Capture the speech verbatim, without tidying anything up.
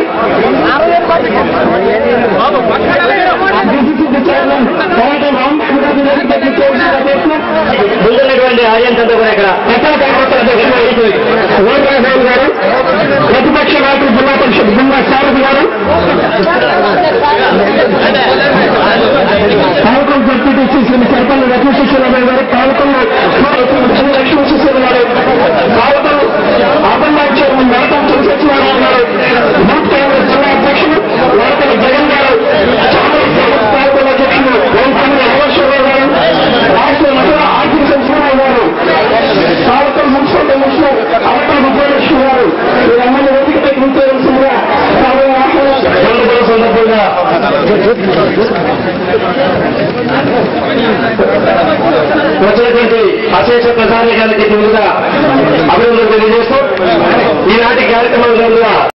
ముందున్నటువంటి ఆడియన్స్ అంతా కూడా ఇక్కడ ఓట్రాజాన్ గారు, ప్రతిపక్ష నాయకులు జిల్లా పరిషత్ జిల్లా సారథి గారు, పాలకొండ జడ్పీటీసీ శ్రీ సర్పంచ్ లక్ష్మీశ్వరరావు గారు, పాలకొండ లక్ష్మీశ్వరరావు గారు, పాలకొండ అర్బన్ చైర్మన్ నరకం సత్యనారాయణ గారు, యూత్ కాంగ్రెస్ జిల్లా అధ్యక్షులు నరకల జగన్ గారు, పాలకొండ అధ్యక్షులు రామేశ్వరరావు గారు, రాష్ట్ర మహిళా ఆర్థిక సంక్షేమ గారు, పాలకొండ మున్సిపల్ కమిషనర్ అవతల విజయలక్ష్మి గారు, వీరందరినీ వేదికపై కూర్చోవలసిందిగా సందర్భంగా వచ్చినటువంటి అశేష ప్రధాని గారికి ముందుగా అభినందనలు తెలియజేస్తూ ఈనాటి కార్యక్రమంలో